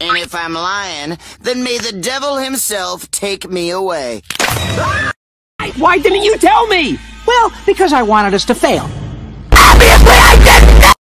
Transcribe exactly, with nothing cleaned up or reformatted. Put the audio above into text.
And if I'm lying, then may the devil himself take me away. Why didn't you tell me? Well, because I wanted us to fail.